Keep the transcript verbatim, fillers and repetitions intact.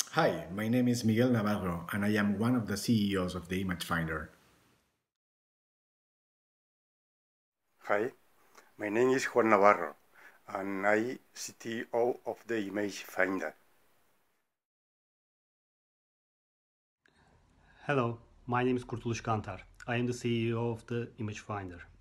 Hi, my name is Miguel Navarro, and I am one of the C E Os of the Image Finder. Hi, my name is Juan Navarro, and I C T O of the Image Finder. Hello, my name is Kurtuluş Kantar. I am the C E O of the Image Finder.